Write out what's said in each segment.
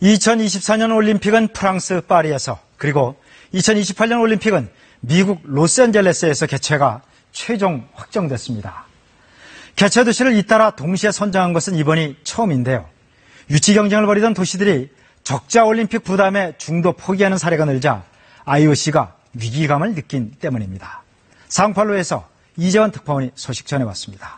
2024년 올림픽은 프랑스 파리에서, 그리고 2028년 올림픽은 미국 로스앤젤레스에서 개최가 최종 확정됐습니다. 개최 도시를 잇따라 동시에 선정한 것은 이번이 처음인데요. 유치 경쟁을 벌이던 도시들이 적자 올림픽 부담에 중도 포기하는 사례가 늘자 IOC가 위기감을 느낀 때문입니다. 상파울루에서 이재원 특파원이 소식 전해왔습니다.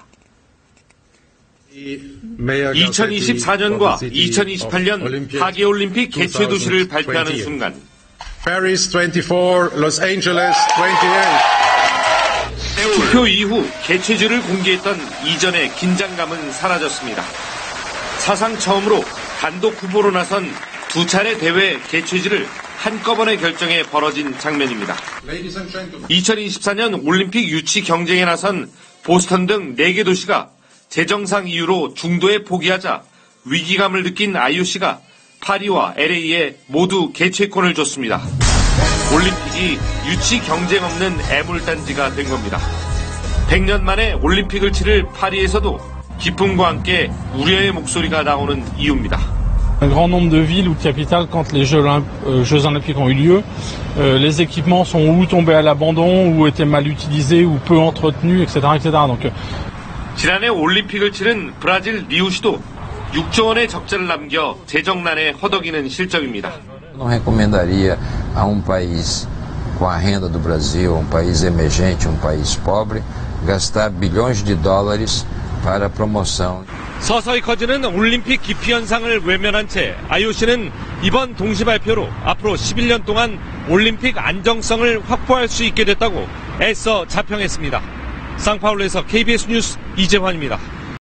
2024년과 2028년 하계올림픽 개최 도시를 발표하는 순간 Paris 24, Los Angeles 28. 투표 이후 개최지를 공개했던 이전의 긴장감은 사라졌습니다. 사상 처음으로 단독 후보로 나선 두 차례 대회 개최지를 한꺼번에 결정해 벌어진 장면입니다. 2024년 올림픽 유치 경쟁에 나선 보스턴 등 4개 도시가 재정상 이유로 중도에 포기하자 위기감을 느낀 IOC가 파리와 LA에 모두 개최권을 줬습니다. 올림픽이 유치 경쟁 없는 애물단지가 된 겁니다. 100년 만에 올림픽을 치를 파리에서도 기쁨과 함께 우려의 목소리가 나오는 이유입니다. Un grand nombre de villes ou de capitales, quand les Jeux Olympiques ont eu lieu, les équipements sont ou tombés à l'abandon, ou étaient mal utilisés, ou peu entretenus, etc., etc. Donc, 지난해 올림픽을 치른 브라질 리우시도 6조 원의 적자를 남겨 재정난에 허덕이는 실정입니다. Não recomendaria a país com a renda do Brasil, país emergente, país pobre, gastar bilhões de dólares para promoção. 서서히 커지는 올림픽 기피 현상을 외면한 채 IOC는 이번 동시 발표로 앞으로 11년 동안 올림픽 안정성을 확보할 수 있게 됐다고 애써 자평했습니다. 상파울루에서 KBS 뉴스 이재환입니다.